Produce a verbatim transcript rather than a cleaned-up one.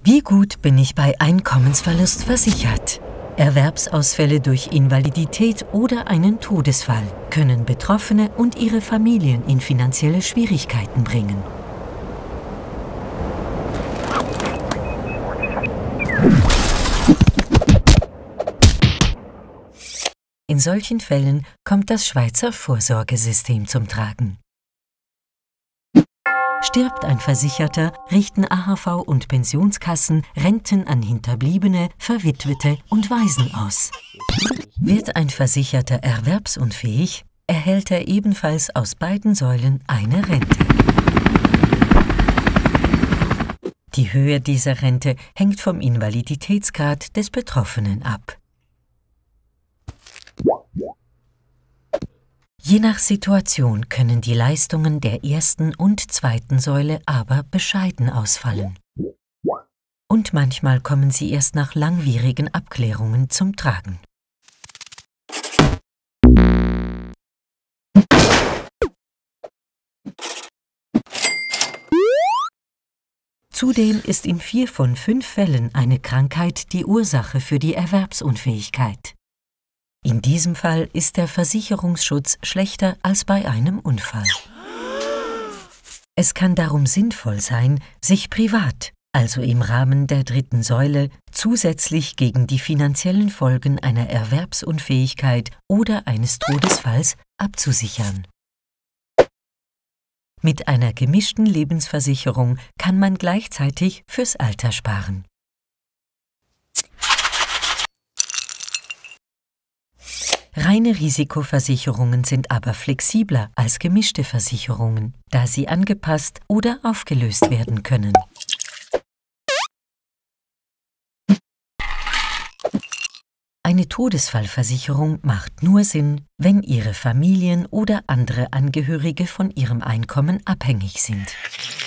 Wie gut bin ich bei Einkommensverlust versichert? Erwerbsausfälle durch Invalidität oder einen Todesfall können Betroffene und ihre Familien in finanzielle Schwierigkeiten bringen. In solchen Fällen kommt das Schweizer Vorsorgesystem zum Tragen. Stirbt ein Versicherter, richten A H V und Pensionskassen Renten an Hinterbliebene, Verwitwete und Waisen aus. Wird ein Versicherter erwerbsunfähig, erhält er ebenfalls aus beiden Säulen eine Rente. Die Höhe dieser Rente hängt vom Invaliditätsgrad des Betroffenen ab. Je nach Situation können die Leistungen der ersten und zweiten Säule aber bescheiden ausfallen. Und manchmal kommen sie erst nach langwierigen Abklärungen zum Tragen. Zudem ist in vier von fünf Fällen eine Krankheit die Ursache für die Erwerbsunfähigkeit. In diesem Fall ist der Versicherungsschutz schlechter als bei einem Unfall. Es kann darum sinnvoll sein, sich privat, also im Rahmen der dritten Säule, zusätzlich gegen die finanziellen Folgen einer Erwerbsunfähigkeit oder eines Todesfalls abzusichern. Mit einer gemischten Lebensversicherung kann man gleichzeitig fürs Alter sparen. Reine Risikoversicherungen sind aber flexibler als gemischte Versicherungen, da sie angepasst oder aufgelöst werden können. Eine Todesfallversicherung macht nur Sinn, wenn Ihre Familien oder andere Angehörige von Ihrem Einkommen abhängig sind.